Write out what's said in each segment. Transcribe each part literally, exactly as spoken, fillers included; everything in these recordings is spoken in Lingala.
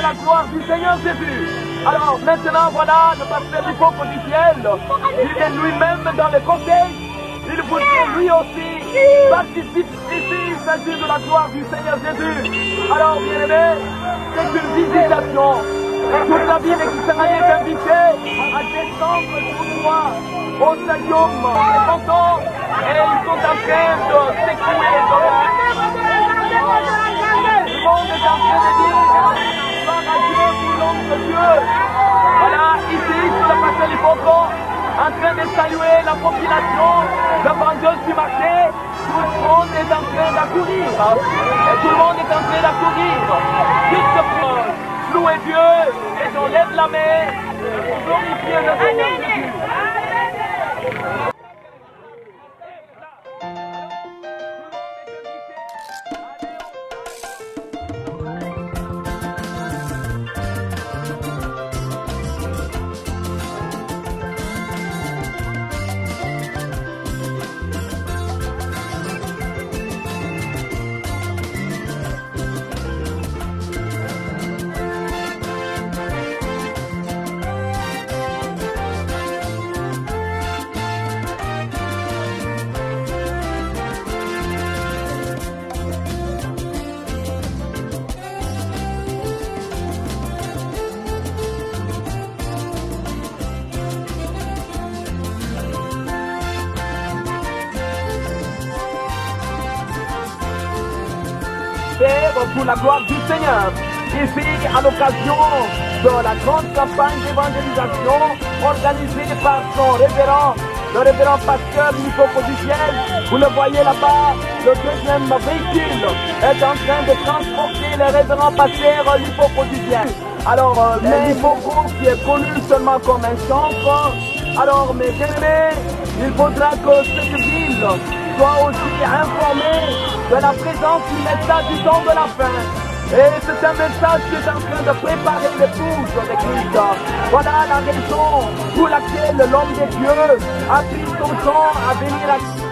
la gloire du Seigneur Jésus. Alors maintenant, voilà, le pasteur du peuple du ciel, il est lui-même dans le conseil. Il voudrait lui aussi participer ici, il s'agit de la gloire du Seigneur Jésus. Alors, bien-aimés, c'est une visitation. Et toute la ville israélienne est invitée à descendre tout droit au stadium des cantons. Et ils sont en train de s'écouler. Tout le monde est en train de dire, gloire à Dieu, tout l'homme de Dieu. Voilà, ici, sur le pasteur du Poco, en train de saluer la population, la vendeuse du marché, tout le monde est en train d'accourir. Et tout le monde est en train d'accourir. Juste pour louer Dieu, et on lève la main, pour glorifier le Seigneur Jésus. Pour la gloire du Seigneur. Ici, à l'occasion de la grande campagne d'évangélisation organisée par son révérend, le révérend pasteur Nicopo du ciel, vous le voyez là-bas, le deuxième véhicule est en train de transporter le révérend pasteur Nicopo du ciel. Alors, euh, Nicopo qui est connu seulement comme un chantre, alors mes bien-aimés, il faudra que cette ville soit aussi informée de la présence du message du temps de la fin. Et c'est un message qui est en train de préparer l'épouse de Christ. Voilà la raison pour laquelle l'homme de Dieu a pris son temps à venir à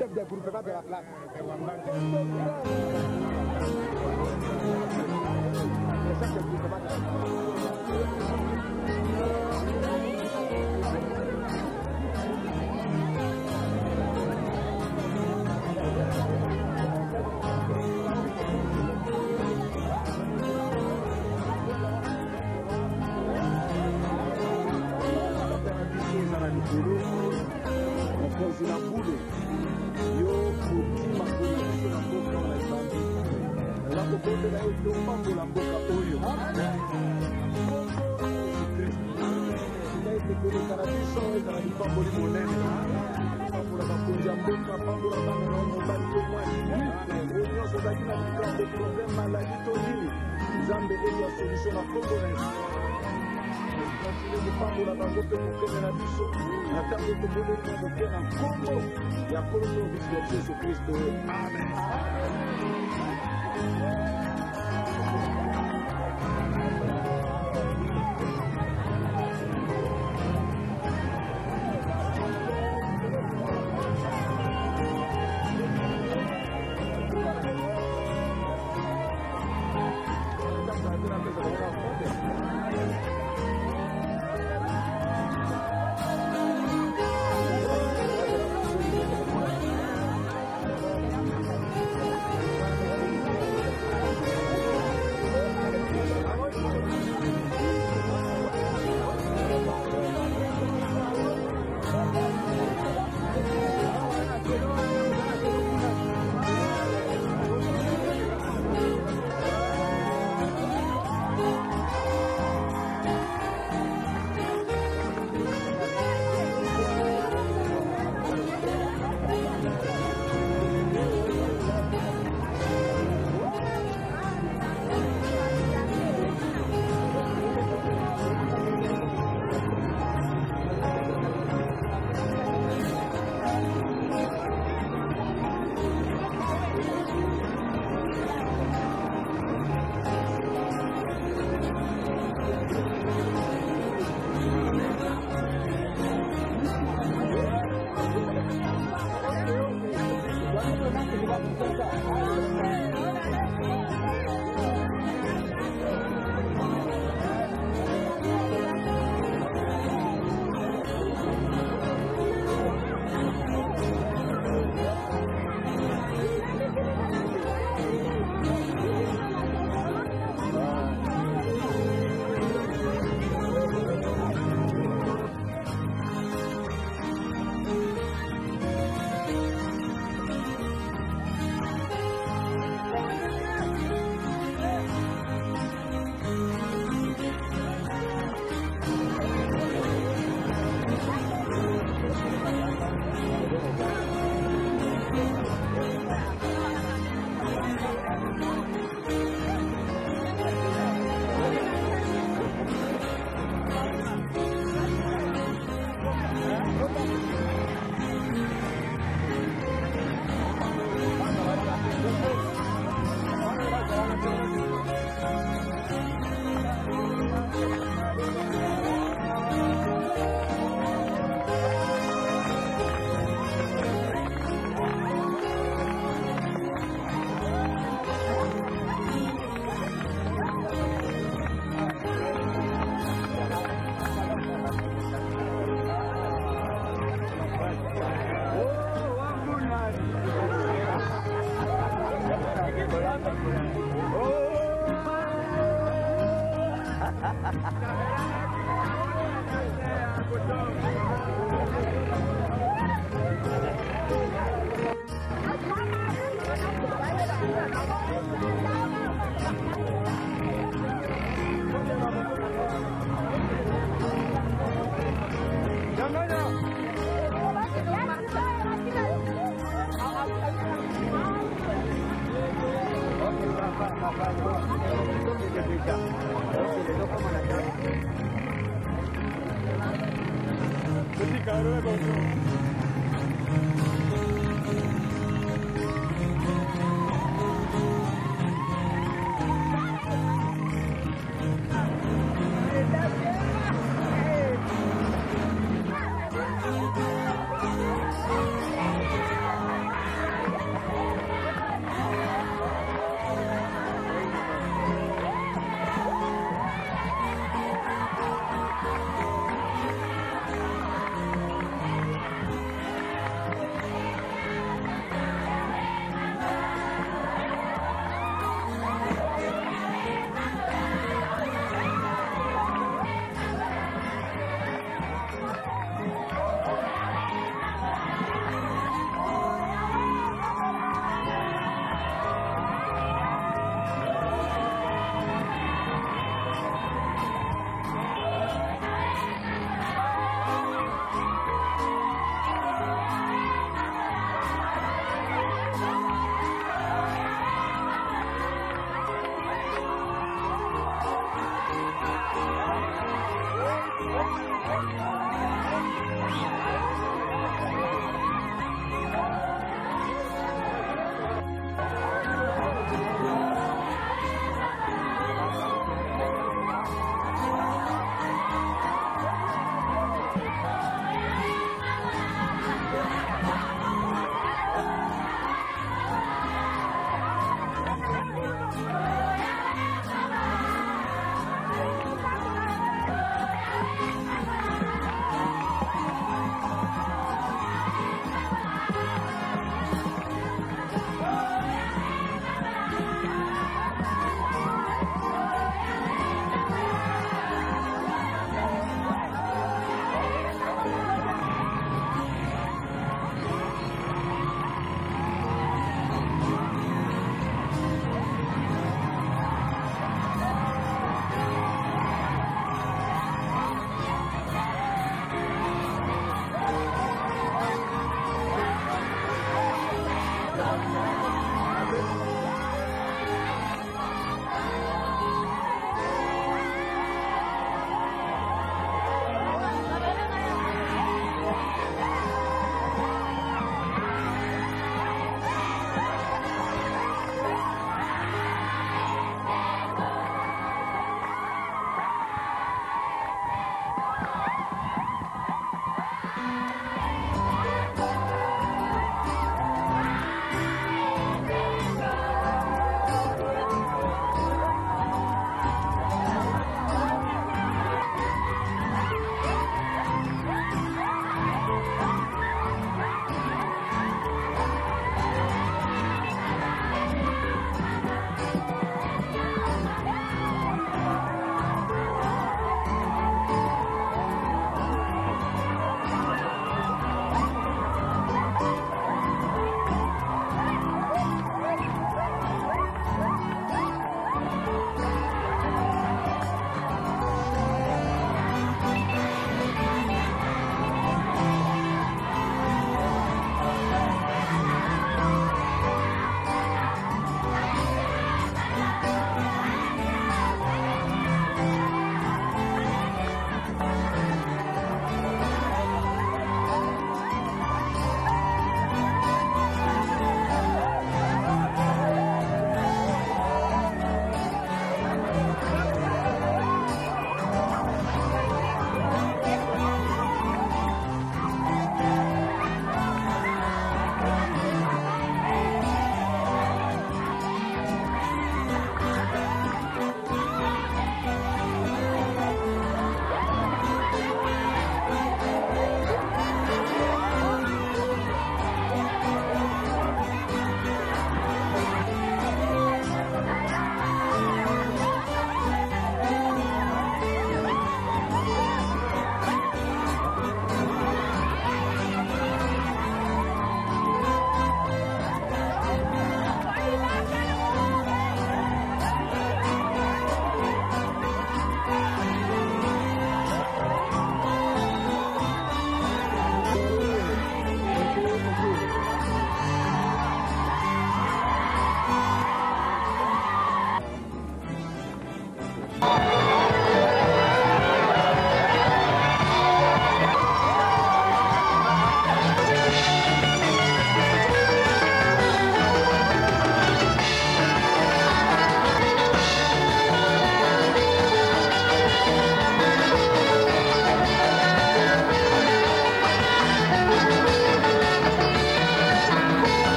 chef de groupement de la place. Le chef de groupement de la mokonzi na bule yo kotima konabiso na mboka na ebambi na kokondela yo lopambola mboka oyo etekoleka na biso ezala lipamboli monene pambola bakonzi ya mboka pambola bana na mobali to mwasi oyo nyonso ozalaki na likambo problème maladi to nini nzambe ezwa solution na congolais kopambola bango mpe kokende na biso na ntango toboleli moke na nkombo ya nkolo biso ya Yesu Kristo. Amen.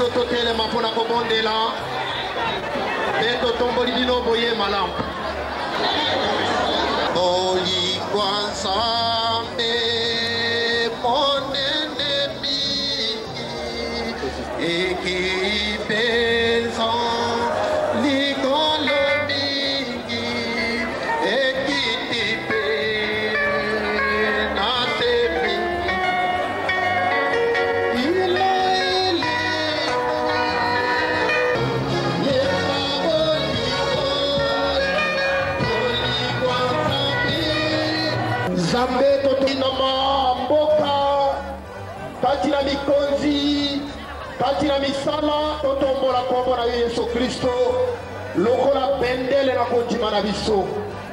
totelema mpona kobondela mpe totomboli bino boye malamu. Olikwa Nzambe monene mingi ekipenza likolo mingi ekiti pe na te mingi ilo ele yeba boliko olikwa Nzambe Nzambe totinama mboka kati na mikonzi kati na misala totombola kombo na Yesu Kristo lokola bendele na kondima na biso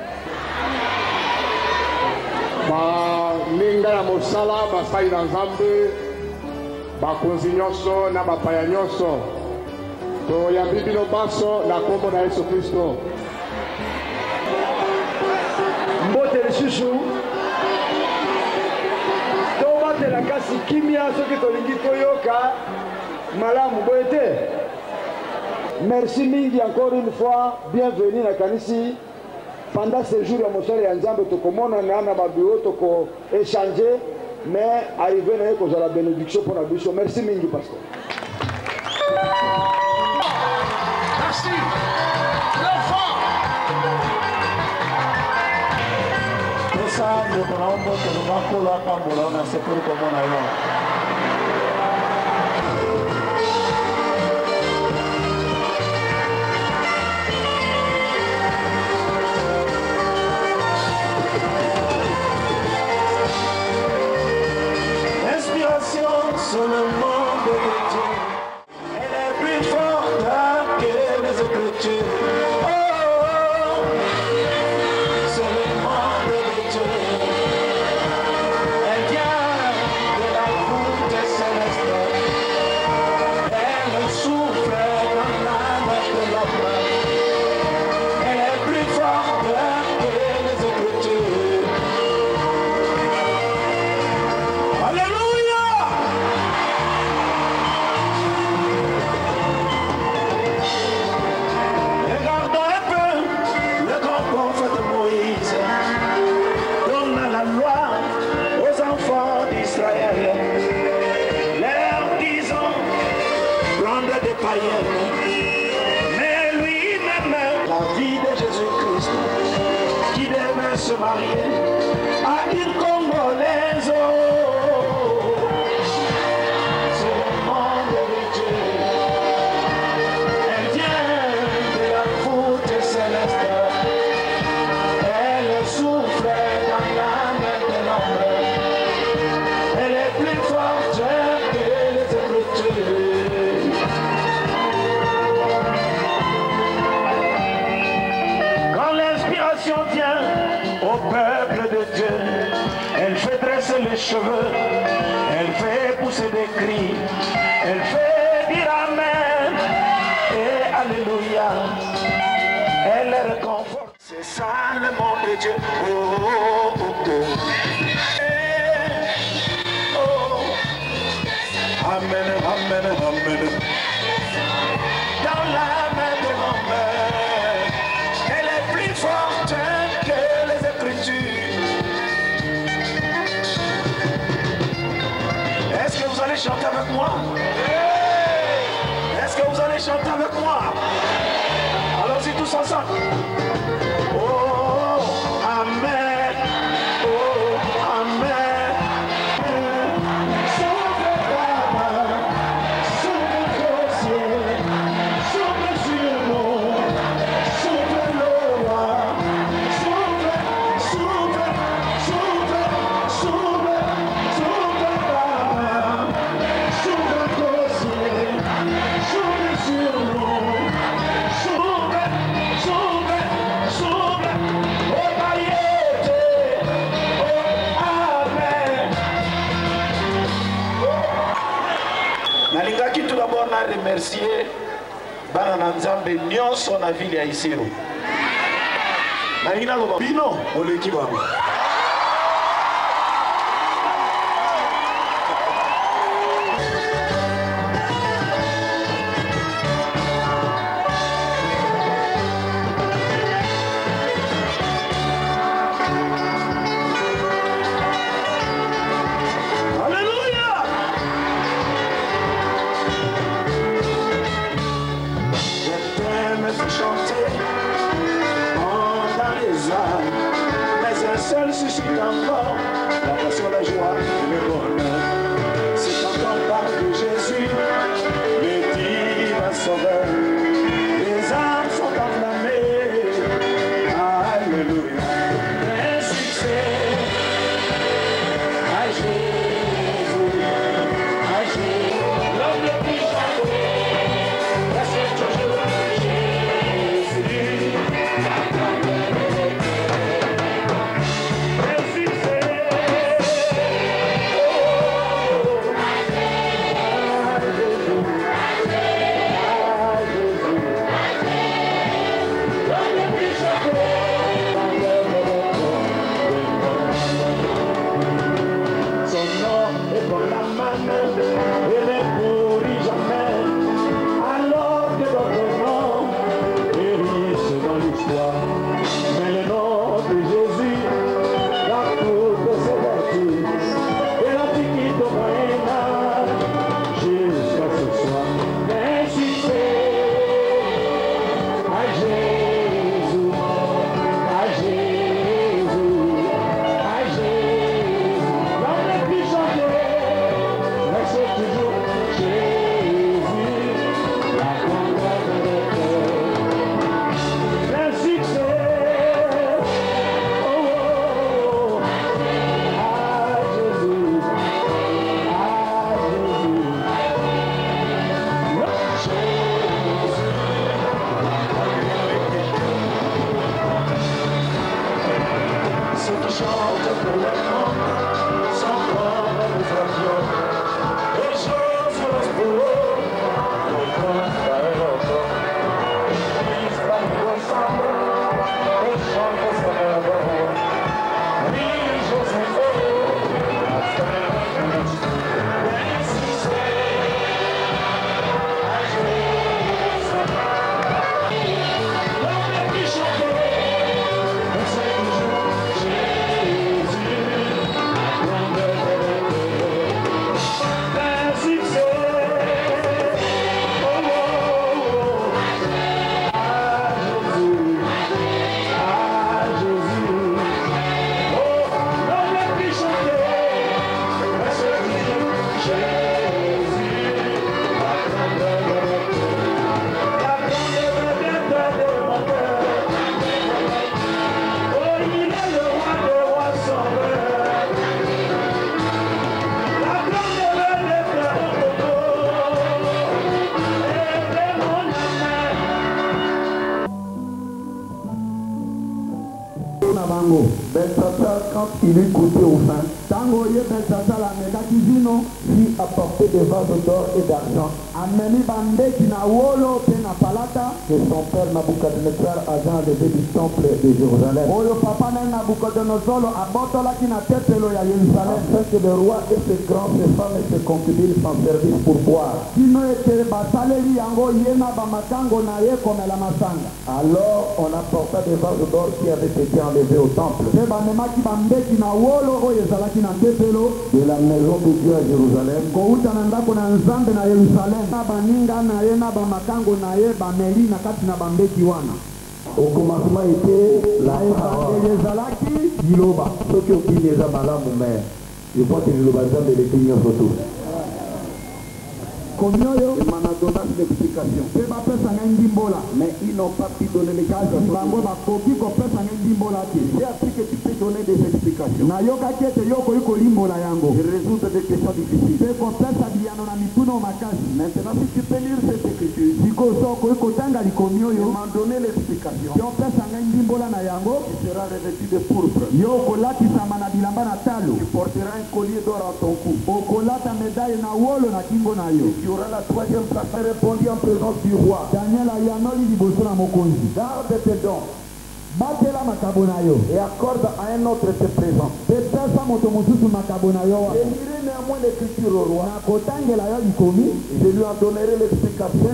baninga ya mosala basali na Nzambe bakonzi nyonso na bapaya nyonso toyambi bino baso na kombo na Yesu Kristo. Mbote lisusu tobatela kasi kimia soki tolingi toyoka malamu boye te. Merci mingi encore une fois, bienvenue na kanisi. Pendant ce jour ya mosala ya Nzambe tokomona na na babiro toko échanger mais arrivé na ko la bénédiction pour la biso. Merci mingi pasteur. Merci. L'enfant. Esa ndio kunaomba tunakula kama unaona sekuru kwa mwana yao. Sur le monde de Dieu, elle est plus forte que les Écritures. Oh, sur le monde de Dieu, elle vient de la voûte céleste. Elle souffle dans l'âme de l'homme. Elle est plus forte que les Écritures. Alléluia. Mais lui-même, la vie de Jésus-Christ, qui devait se marier à une Congolaise. C'est le monde de Dieu. Elle vient de la voûte céleste. Elle souffle dans l'âme de l'homme. Elle est plus forte que les Écritures. Vient au peuple de Dieu, elle fait dresser les cheveux, elle fait pousser des cris, elle fait dire Amen et Alléluia, elle les réconforte. C'est ça le monde de Dieu. Oh, oh, oh, oh. Oh. Amen, amen, amen. Dans la main de l'homme, elle est plus forte que les Écritures. Est-ce que vous allez chanter avec moi? Est-ce que vous allez chanter avec moi? Allons-y tous ensemble. Oh, Amen. Oh, Amen. Sauve ta main, sauve ton ciel, sauve sur nous, sauve le roi, sauve, sauve, sauve, sauve, sauve ta main, sauve ton ciel, sauve sur nous, sauve, sauve, sauve, oh paillette, oh Amen. Nalingaki tout d'abord na remercier bana na Nzambe nyonso na ville ya Isiro. Nalingi naloba bino oleki bango. encore la passion, la joie et le bonheur. Si quand on parle de Jésus, le divin sauveur, les âmes sont enflammées. Alléluia. Un succès à Jésus, à Jésus, l'homme le plus chanté, reste toujours Jésus. Un succès, oh, à Jésus, à Jésus, l'homme le plus chanté. Son nom est pour la manne, il ne pourrit jamais, alors que d'autres noms périssent dans l'histoire. Mais le nom de Jésus, dans toutes ses vertus, de l'Antiquité au Moyen-Âge, jusqu'à ce soir, ainsi c'est à Jésus, à Jésus, à Jésus, l'homme le plus chanté, reste toujours Jésus, la grandeur de notre un succès, oh, oh, oh, à Jésus, à Jésus, ceux qui chantent pour le nom sont comme les oiseaux, les choses se pour eux, les temps par l'autre. Ils parlent ensemble, et chantent sur leur voix. Oui, Joseph, la frère, ainsi c'est à Jésus. L'homme le plus chanté, c'est toujours Jésus, la grandeur de Dieu. Ainsi c'est, oh, oh, oh, à Jésus, à Jésus. Oh, l'homme le plus chanté, c'est toujours Jésus, la grandeur de Dieu. La grandeur de mon cœur. Oh, il est le roi des rois sauveurs. La grandeur de mon cœur. Et de mon âme. Nabango, Belshazzar, quand il eut goûté au vin, Tango ye Belshazzar la mekaki zino, fit apporter des vases d'or et d'argent. Ameni bandeki na wolo pe na palata, que son père Nabucodonosor agent levé du temple de Jérusalem. Oyo papa na Nabucodonosor abotolaki na tempelo ya Yerusalem. Afin que le roi et ses grands, ses femmes et ses concubines s'en servissent pour boire. Kino ete basaleri yango yena bamakango na ye komela masanga. Alors on apporta des vases d'or qui avaient été enlevés au temple. De la maison de Dieu à Jérusalem. Au commencement était la parole. Ceux qui ont dit les amalamu, mais je pense que le bazar de l'église photo. Komyoyo manadona l'explication. Mais ils n'ont pas pu donner les cas. J'ai appris que tu peux donner des explications. Je résoudre des questions difficiles. Maintenant, si tu peux lire cette écriture, et m'en donner l'explication, tu seras revêtu de pourpre. Tu porteras un collier d'or à ton cou. Tu auras la troisième place. Répondit en présence du roi. Garde tes dons. Et accorde à un autre tes présents. Et lirai néanmoins l'écriture au roi. Et je lui en donnerai l'explication.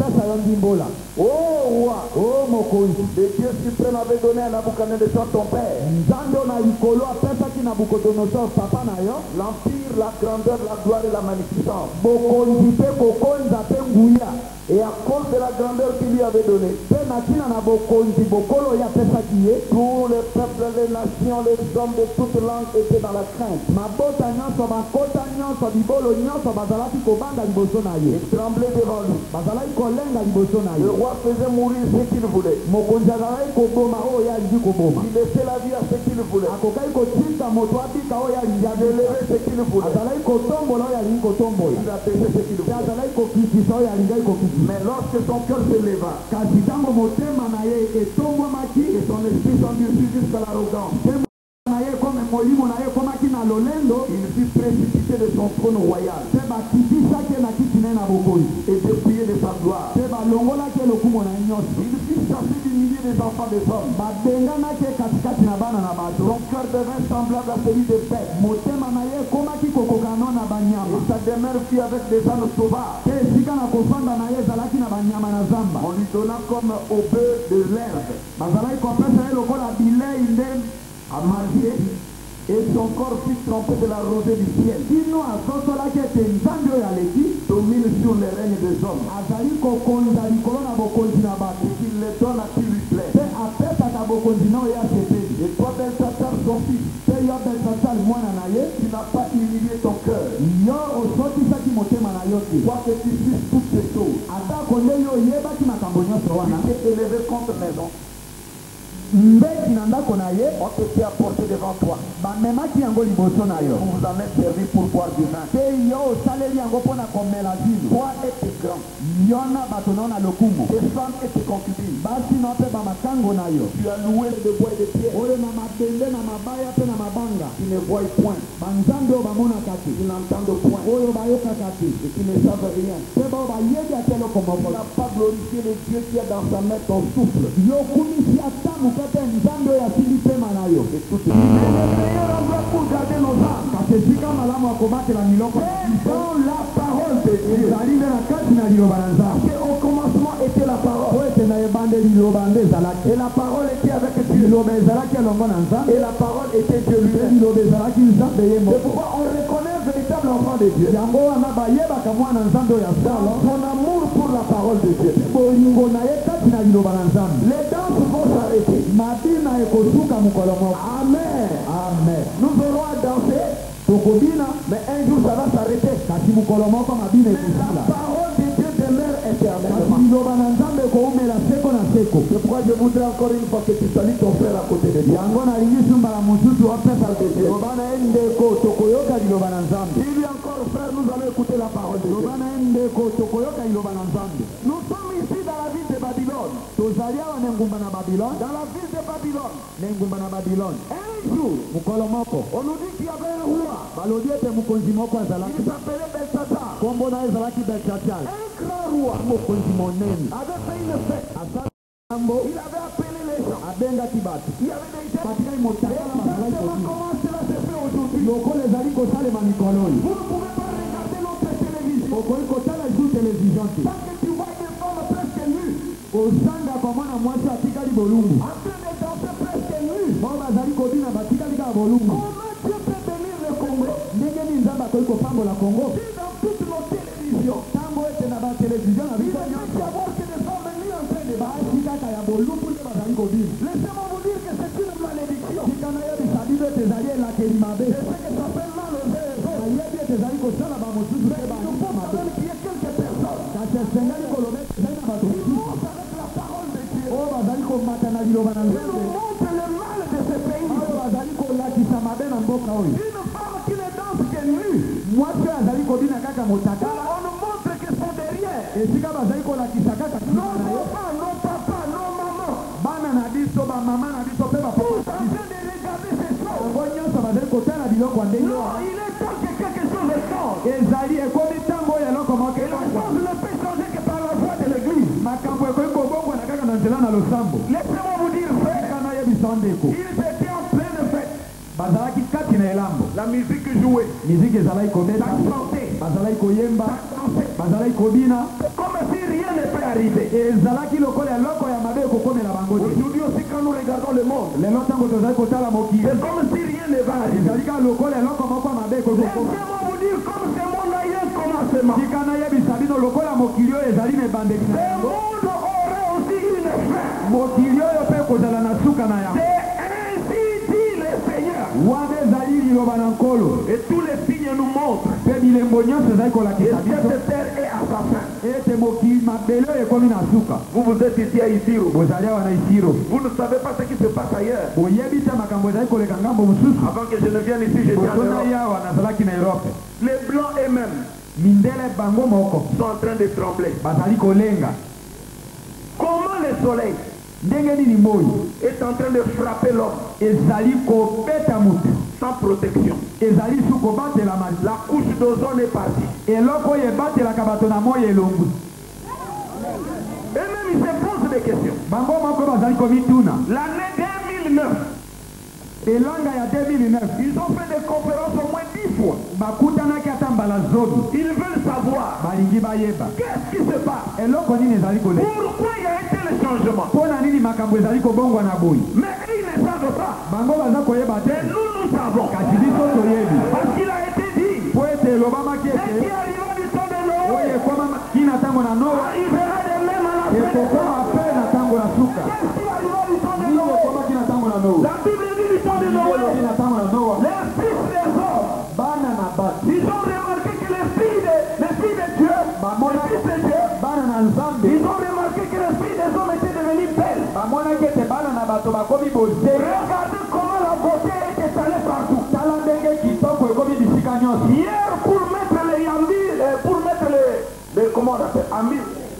Oh roi, oh le Dieu suprême avait donné à Nabucodonosor ton père l'empire, la grandeur, la gloire et la magnificence. Et à cause de la grandeur qu'il lui avait donnée, pour les peuples, les nations, les hommes de toutes langues étaient dans la crainte. Ils tremblaient devant lui. Le roi faisait mourir ce qu'il voulait. Il laissait la vie à ce qu'il voulait. Il élevait ce qu'il voulait. Il a baissé ce qu'il voulait. Mais lorsque son cœur s'éleva, et son esprit s'endurcit jusqu'à l'arrogance, il fut précipité de son trône royal et dépouillé de sa gloire. Il fut chassé du milieu des enfants des hommes. Son cœur devint semblable à celui des bêtes. Et sa demeure fut avec des ânes sauvages. On lui donna comme au bœuf de l'herbe à marcher, et son corps fut trempé de la rosée du ciel. Domine sur les règnes des hommes. Et qu'il les donne à qui lui plaît. Et toi, Belshazzar, son fils, tu n'as pas humilié ton cœur. Toi que tu fais toutes ces choses. Tu t'es élevé contre maison. On te fait apporter devant toi. Vous vous en êtes servi pour boire du vin. Toi et tes grands. Tes femmes et tes concubines. Tu as loué de bois et de pierre. Qui ne voient point. Qui n'entendent point. Et qui ne savent rien. Tu n'as pas glorifié le Dieu qui a dans sa main ton souffle. Et tout le meilleur endroit pour garder nos âmes. Dans la parole de Dieu. Au commencement était la parole. Et la parole était avec Dieu. Et la parole était Dieu lui-même. C'est pourquoi on reconnaît un véritable enfant de Dieu. Dans son amour pour la parole de Dieu. Les danses vont s'arrêter. Amen. Amen. Nous aurons à danser. Mais un jour ça va s'arrêter. Mais la parole de Dieu demeure éternellement. C'est pourquoi je voudrais encore une fois que tu salues ton frère à côté de toi. Dis-lui encore, frère, nous allons écouter la parole de Dieu. Nous sommes ici dans la ville de Babylone. Dans la ville de Babylone. Un jour, on nous dit qu'il y avait un roi. Il s'appelait Belshazzar. Un grand roi avait fait une fête. Il avait appelé les gens. Il y avait des gens. Et comment cela se fait aujourd'hui? Vous ne pouvez pas regarder notre télévision. Parce que tu vois des femmes presque nues. En train de danser presque nues. Comment Dieu peut bénir le Congo? Si dans toutes nos télévisions, il va y avoir que des femmes nues en train de danser. Laissez-moi vous dire que c'est une malédiction. C'est ce que s'appelle mal aux yeux. Mais il faut quand même qu'il y ait quelques personnes qui vont avec la parole de Dieu. Ils nous montrent le mal de ce pays. Une femme qui ne danse que nue. On nous montre que son derrière. Non papa, non papa, non maman. Tous en train de regarder ces choses. Non, il est temps que quelque chose change. Et la chose ne peut changer que par la voix de l'église. Laissez-moi vous dire, frère, ils étaient en pleine fête. La musique jouée. La chanter. Comme si rien ne peut arriver. Aujourd'hui aussi quand nous regardons le monde, c'est comme si rien ne va arriver. Laissez-moi vous dire comme ce monde a eu un commencement. commencement. tika nayebisa bino lokola mokili oyo ezali na ebandeli na Ce yango monde aurait aussi une fin. mokili oyo mpe kozala na suka na yango C'est ainsi dit le Seigneur. wana ezali liloba na nkolo Et tous les signes nous montrent mpe bilembo nyonso ezali que kolakisa biso cette terre est à sa fin. ete mokili mabele oyo ekomi na suka Vous vous êtes ici à Isiro. bozali awa na isiro Vous ne savez pas ce qui se passe ailleurs. boyebi te makambo ezali koleka ngambo mosusu Avant que je ne vienne ici, j'étais en bozonai Europe. awa nazalaki na erope Les blancs eux-mêmes mindele bango moko sont en train de trembler. bazali kolenga Comment le soleil ndenge nini moi est en train de frapper l'homme ezali kobeta mutu sans protection. ezali su kobatelama La couche d'ozone est partie. eloko oyo ebatelaka bato na moi elongu Et même ils se posent des questions. bango moko bazali komituna L'année deux mille neuf, elanga ya deux mille neuf ils ont fait des conférences au moins dix fois. bakutanaki ata mbala zomi Ils veulent savoir balingi bayeba qu'est-ce qui se passe. eloko nini ezali koleka Pourquoi il y a été le changement. mpo na nini makambo ezali kobongwa na boyi Mais ils ne savent pas. bango baza koyeba te Et nous, nous savons. kasi biso toyebi Parce qu'il a été dit. po ete elobamaki Ce ete qui arriva du temps de oyo Noé ekoma kina ntango na noa arrivera de même à la fin des ekokoma temps. mpe na ntango na suka Qu'est-ce qui arriva du temps de nini Noé. ekomaki na ntango na noa La Bible dit du temps de elobi Noé. na ntango na noa Les fils des hommes, bana na bato ils ont remarqué que les filles de, les filles de Dieu, bamona les fils de Dieu, bana na nzambe ils ont remarqué que les filles des hommes étaient devenues belles. bamonaki ete bana na bato bakomi bozenga Regardez comment la beauté est étalée partout. tala ndenge kitoko ekomi bisika nyonso Hier, pour mettre les yambi, euh, pour mettre les, les comment on appelle, ambi,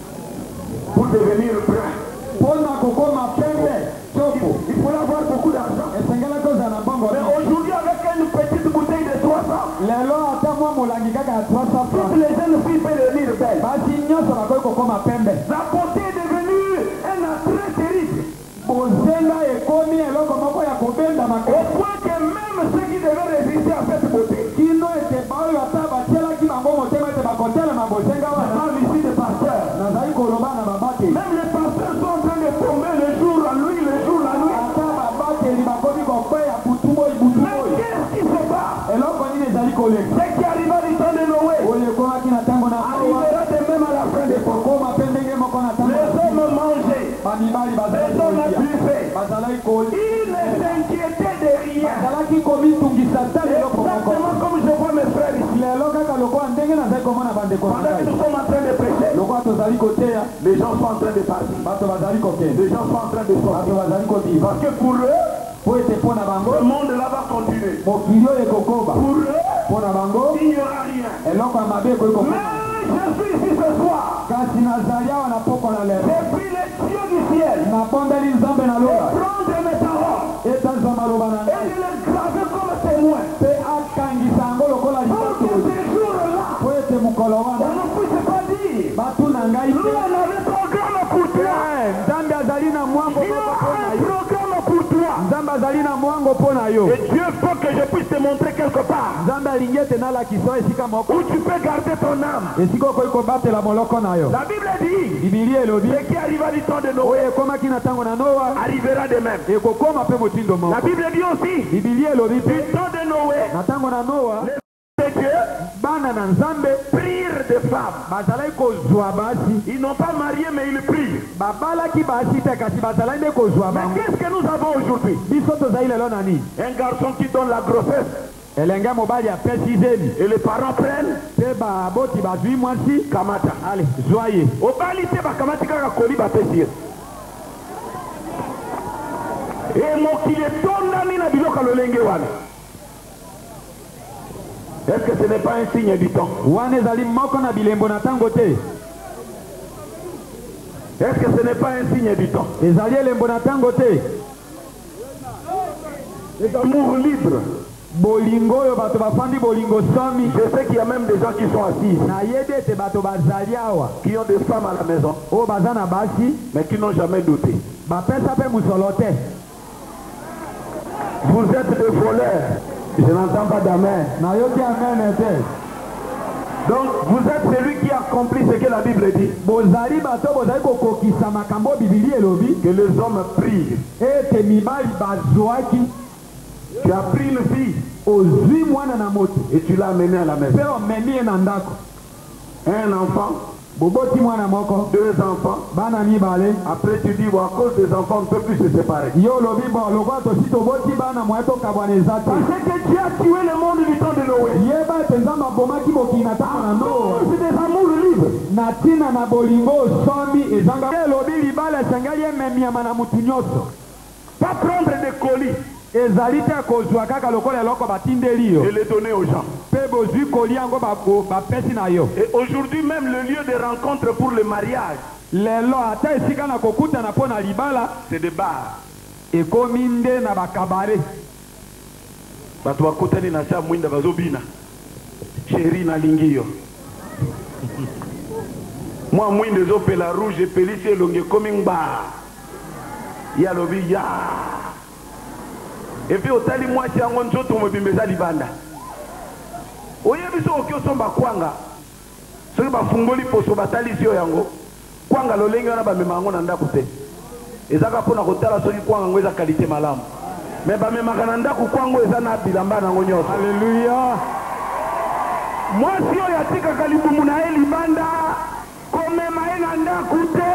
pour devenir brun, mpona kokoma pembe toko il faut avoir beaucoup d'argent. esengelaki ozala na mbongo Mais aujourd'hui, avec une petite bouteille de trois cents, lelo ata mwa molangi kaka ya trois cents toutes francs les jeunes filles peuvent devenir belles. basi nyonso bakoki kokoma pembe La beauté est devenue un attrait terrible. bozenga ekomi eloko moko ya kobenda Au makasi point que même ceux qui devaient résister à cette beauté, kino ete baoyo ata batielaki bango motema ete bakotelema bozenga je wana parle ici des pasteurs, nazali koloba na babate même les pasteurs sont en train de tomber le jour la nuit, le jour la nuit. ata babateli bakomi kokweya butu boyi butu Mais boyi qu'est-ce qui se passe? eloko nini ezali koleka Ce qui arriva du temps de Noé oyo ekomaki na ntango na noa arrivera de même à la fin des temps. kokoma mpe ndenge moko na ntango Les hommes mangeaient, bamibali bazalaki les hommes kolia buvaient. bazalaki kolia Ils ne s'inquiétaient de rien. bazalaki komitungisa ta leloko moko Exactement comme je vois mes frères ici. lelo kaka lokola ndenge nazali komona bandeko na Pendant que ngai nous sommes en train de prêcher, lokola tozali koteya les gens sont en train de partir. bato bazali kokende Les gens sont en train de bato sortir. bazali kobiba Parce que pour eux, po ete mpo na bango ce monde-là va continuer. mokili oyo ekokoba Pour eux, mpo na bango il n'y aura rien. eloko ya mabe ekoki kokoma Mais je suis ici ce soir. kasi nazali awa na poko na lelo J'ai pris les cieux du ciel. napondeli nzambe na Et lola prendre mes paroles. etazwa maloba na Et ngai de les graver comme témoin. mpe akangisa yango lokola Pour que libato ces jours-là, po ete mokolo on wana ne puisse pas dire. batuna ngai Nous, te on avait un programme pour toi. nzambe azali na mwango Il y moko mpo a na un yo programme pour toi. nzambe azali na mwango mpo na yo Et Dieu veut que je puisse te montrer quelque part nzambe alingi ete nalakisa esika moko où tu peux garder ton âme. esika okoki kobatela moloko na yo La Bible dit, bibilia elobi ce qui arriva du temps de Noé oyo ekomaki na ntango na noa arrivera de même. ekokoma mpe motindo La moko Bible dit aussi, bibilia elobi du mpe temps de Noé, na ntango na noa les Dieu bana na nzambe prirent des femmes. bazalaki kozwa basi Ils n'ont pas marié, mais ils prient. babalaki basi te kasi bazalaki nde kozwa Mais bango qu'est-ce que nous avons aujourd'hui? biso tozali lelo na nini Un garçon qui donne la grossesse elenge mobali apesi zemi et les parents prennent mpe baboti bazwi mwasi kamata. ale zwa ye Obali te bakamati kaka koli bapesi ye. Et mokili etondani na biloko lolenge wana. Est-ce que ce n'est pas un signe du temps? wana ezali moko na bilembo na ntango te Est-ce que ce n'est pas un signe du temps? ezali elembo na ntango te Amour libre. bolingo oyo bato bafandi bolingo somi Je sais qu'il y a même des gens qui sont assis, nayebi ete bato bazali awa qui ont des femmes à la maison, oyo baza na basi mais qui n'ont jamais douté. bapesa mpe musolo te Vous êtes des voleurs. Je n'entends pas d'amen. nayoki amene te Donc, vous êtes celui qui accomplit ce que la Bible dit. bozali bato bozali kokokisa makambo bibili elobi Que les hommes prient. ete mibali bazwaki Tu as pris une fille ozwi mwana na moto et tu l'as amenée à la maison. mpe omemi ye na ndako Un enfant, boboti mwana moko, deux enfants. bana mibale. Après tu dis, bon, à cause des enfants, on ne peut plus se séparer. Yo lobi bon, lokwa to sito boti bana mweto kabwaneza te. Parce que Dieu a tué le monde du temps de Noé. Yeba tenzamba bomaki bokina ta na no. C'est des amours libres. Na tina na bolingo sombi ezanga. Lobi libala sangali ememia mana mutu nyonso. Pas prendre des colis ezali te kozwa kaka lokola eloko batindeli yo et les donner aux gens. Pe bozwi koli yango bapesi na yo. Et aujourd'hui même le lieu de rencontre pour le mariage, lelo ata esika na kokutana mpo na libala, c'est des bars. ekomi nde na bakabare. Bato bakutani na cha mwinda bazobina chéri na lingi yo moi mwinde ezopela rouge epelisi elongi ekomi ngba ya lobi ya epi otali mwasi yango nzoto mobimba eza libanda oyebi so oki osomba kwanga soki bafungoli poso batalisi yo yango kwanga lolenge wana bamema yango na ndako te ezaka mpona kotala soki kwanga yango eza kalite malamu me bamemaka na ndako kwango eza na bilamba nango nyonso. Alleluya. Mwasi oyo atikaka libumu na ye libanda komema ye na ndako te.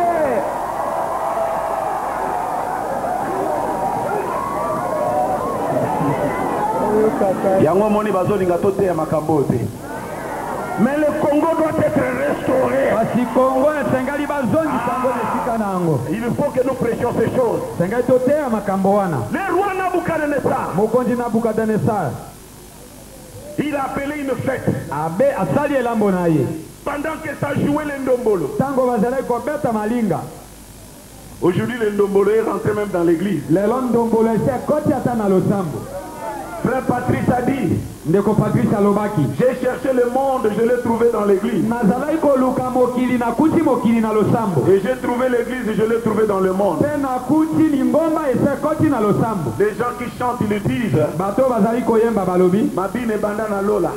Yango moni bazolinga toteya makambo te. Mais le Congo doit être restauré. Basi Congo esengali bazongi tango esika nango. Il faut que nous prêchions ces choses. Sengai toteya makambo wana. Le roi Nabucodonosor, mokonzi Nabucodonosor, il a appelé une fête. Abe asali elambo na ye. Pendant que ça jouait le ndombolo. Tango bazali kobeta malinga. Aujourd'hui le ndombolo est rentré même dans l'église. Lelo ndombolo ese koti ata na losambo. Frère Patrice a dit, ndeko Patrice alobaki, j'ai cherché le monde, je l'ai trouvé dans l'église. nazalaki koluka mokili nakuti mokili na losambo. Et j'ai trouvé l'église, je l'ai trouvé dans le monde. Pe nakuti lingomba ese koti na losambo. Les gens qui chantent, ils le disent. Bato bazali koyemba balobi, Mabine bandana lola.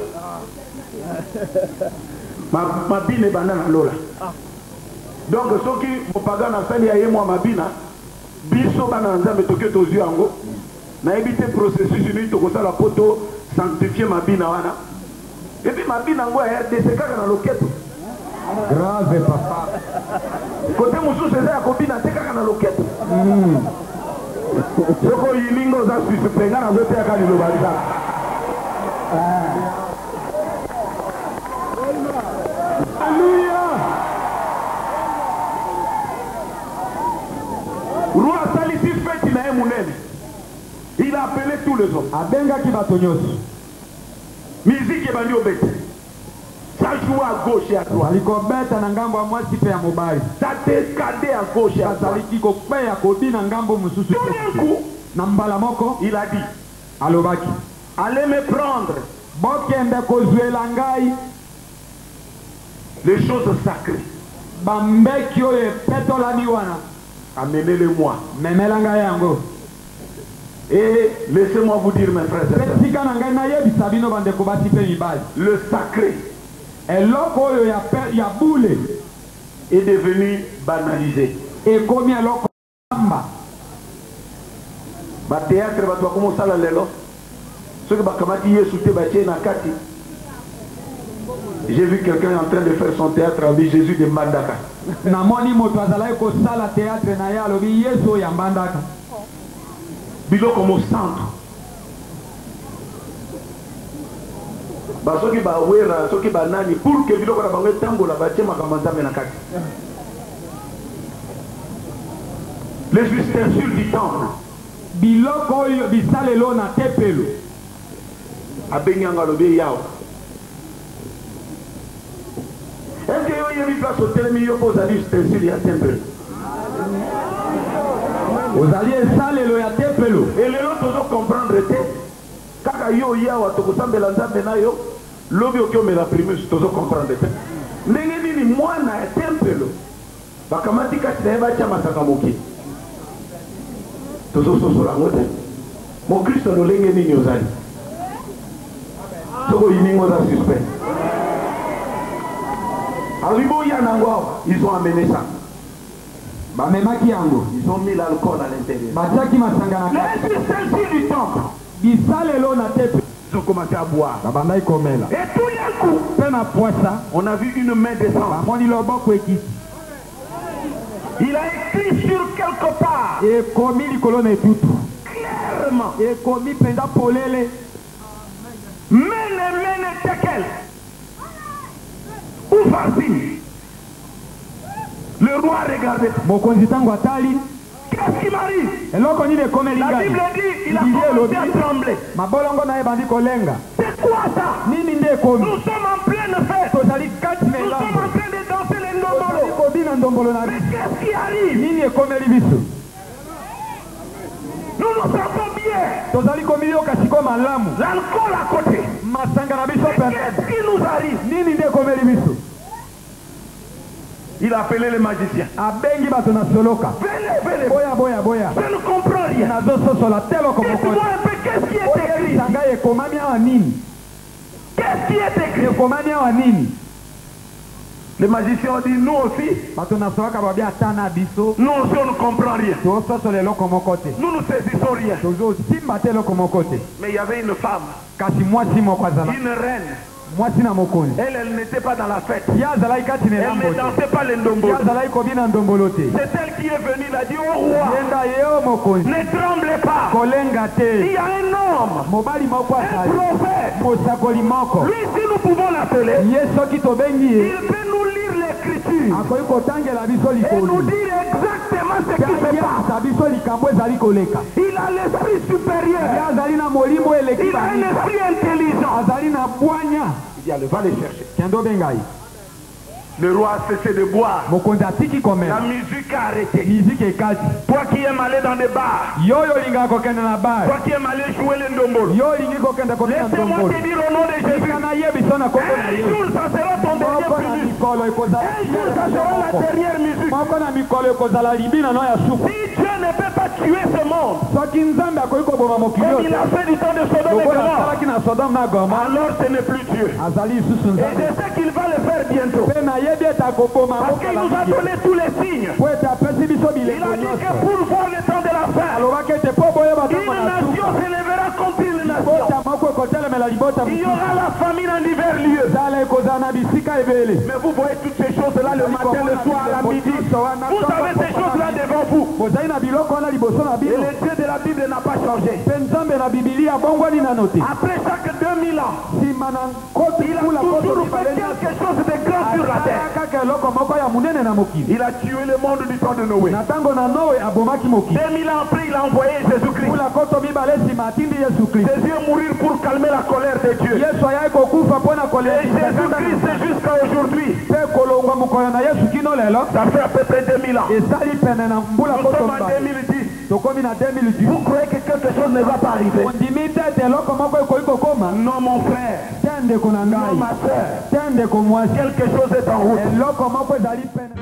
Mabine bandana lola. Donc ceux qui mopaga na sali ya yemwa mabina, biso bana nzambe toke tozu yango. Na éviter processus ni to kosala poto sanctifier mabina wana. Et puis mabina ngo ya R D C kaka na loketo. grave papa. Côté mususu eza ya kobina te kaka na loketo. Soko yilingo za susu penga na zote ya kali lobaliza. Alléluia. Roi salisi feti na emunene. Il a appelé tous les hommes. Abenga ki bato nyonso. Musique ebandi obete. Ça joue à gauche et à droite. Alikobeta na ngambo ya mwasi pe ya mobali. Ça décadé à gauche et à droite. Azaliki kopeya kobi na ngambo mosusu. Tout d'un coup, Na mbala moko il a dit, alobaki, allez me prendre bokende kozwela ngai les choses sacrées. bambeki oyo epetolani wana, Amenez-les-moi. memela ngai yango. Et laissez-moi vous dire, mes frères et sœurs, Esika na ngai nayebisa bino bandeko basi pe mibali, le sacré eloko oyo ya pe- ya bule est devenu banalisé. ekomi eloko amba. Ba théâtre bato bakomosala lelo. Ceux qui bakamati Yesu te batie na kati. J'ai vu quelqu'un en train de faire son théâtre avec Jésus de Mbandaka. Namoni moto azalaki kosala théâtre na ye alobi Yesu oyo ya mbandaka. Biloko mo centre. Ba soki ba wera, soki ba nani pour que biloko na bango tambola batie makambo nzambe na kati. Les ustensiles du temple. Biloko oyo bisalelo na tempelo. Abenyanga lobi yao. Est-ce que yo yebi place au telemi yo pose ali ustensile ya temple? Ozali esalelo ya tempelo. Et lelo tozo comprendre te. Kaka yo yawa tokosambela nzambe na yo. Lobi okiomela primus tozo comprendre te. Ndenge nini mwana ya tempelo bakamati kati na ye batya masaka moke. Tozo sosola ngo te. Mokristo lolenge nini ozali? Soko yiningo za suspect. Arrivo ya nango, ils ont amené ça. Bamemaki yango. Ils ont mis l'alcool à l'intérieur. Batiaki masanga na kati. Les ustensiles du temple. Bisalelo na tempelo. Ils ont commencé à boire. na bandai komela Et tout d'un coup, pe na poisa on a vu une main descendre. bamoni loboko ekiti Il a écrit sur quelque part, ekomi likolo na etutu clairement, ekomi mpenza polele mene mene tekel. Où va-t-il? Le roi regardait. mokonzi ntango atali Qu'est-ce qui m'arrive? eloko nini ekomeli La ngai Bible dit, il a Bible commencé elobi à trembler. mabolongo na ye bandi kolenga C'est quoi ça? nini nde ekomi Nous sommes en pleine fête. tozali kati na Nous sommes elanga en train de danser les tozali ndombolo. kobina ndombolo na Mais biso qu'est-ce qui arrive? nini ekomeli biso Nous nous sentons bien. tozali komiyoka siko malamu L'alcool à côté. masanga na biso Mais qu'est-ce pembeni qui nous arrive? nini nde ekomeli biso Il a appelé les magiciens. abengi bato na soloka Venez, venez. boya boya boya Je ne comprends rien. nazososola te eloko Dites-moi moko un peu qu'est-ce qui est écrit. oyebisa ngai ekomami awa nini Qu'est-ce qui est écrit? ekomami awa nini Les magiciens ont dit, nous aussi, bato na solaka babi ata na biso nous aussi on ne comprend rien. tozososola eloko moko te Nous ne saisissons rien. tozosimba te eloko moko te Mais il y avait une femme, kasi mwasi moko azala une reine. mwasi na mokonzi Elle, elle n'était pas dans la fête. ye azalaki kati na Elle elambo ne te dansait pas les ye ndombolo. azalaki kobina ndombolo te C'est elle qui est venue, il a dit au roi, yenda ye o mokonzi ne tremblez pas. kolenga Il te y a un homme, mobali moko un azali prophète. mosakoli moko Lui, si nous pouvons l'appeler, ye soki tobengi ye il peut nous lire l'écriture akoki kotangela biso et nous likolo dire exactement ce qui se passe. ayebisa biso likambo ezali koleka Il a l'esprit ye supérieur. azali na molimo eleki Il a un bani esprit intelligent. azali na bwanya Il dit, allez, va les chercher. kende obenga ye Le roi a cessé de boire. mokonzi atiki La komela musique a arrêté. miziki ekati Toi qui aimes aller dans des bars, yo oyo olingaka kokende na bar toi qui aimes aller jouer les ndombolo, yo olingi kokende kobina laissez-moi ndombolo te dire au nom de Jésus, tika nayebiso na kombo na un ye jour ça sera ton dernier moko na public. mikolo ekozala Un jour ça sera la dernière musique. moko na mikolo ekozala libina no ya suku Si Dieu ne peut pas tuer ce monde, soki nzambe akoki koboma mokili comme oyo il a fait du temps de Sodome et lokola Gomorrhe, asalaki na sodome na goma alors ce n'est plus Dieu. azali lisusu Et nzambe je sais qu'il va le faire bientôt. mpe nayebi ete akoboma Parce qu'il nous a donné tous les signes. po ete apesi biso Il bilembo a dit que nyonso pour voir le temps de la fin, alobaki ete po boyeba une ntango na nation suka s'élèvera contre une nation. libota moko ekotelemela libota Il y mosusu aura la famine en divers lieux. zala ekozala na bisika ebele Mais vous voyez toutes ces choses-là le matin, le soir, à la midi. Vous avez ces choses-là devant vous. bozali na biloko wana liboso na Et bino le Dieu de la Bible n'a pas changé. mpe nzambe na bibilia abongwani nano te Après chaque deux mille ans, nsima na koto il a kula koto toujours mibale fait quelque chose de grand sur la terre. asala kaka eloko moko ya monene na mokili Il a tué le monde du temps de Noé. na ntango na noe abomaki mokili deux mille ans après, il a envoyé Jésus-Christ. kula koto mibale nsima atindi yesu kristo Jésus est mourir pour calmer la colère de Dieu. yesu ayaki kokufa mpo na Et kolekisa Jésus-Christ, c'est jusqu'à aujourd'hui. mpe kolongwa mokolo na yesu kino lelo Ça fait à peu près deux mille ans. esali pene na mbula Nous koto sommes en mibale deux mille dix. tokomi na deux mille dix Vous croyez que quelque chose ne va pas arriver? ondimi te ete eloko moko ekoki kokoma Non, mon frère. te ndeko na Non, ngai ma soeur. te ndeko mwasi Quelque chose est en route. eloko moko ezali pene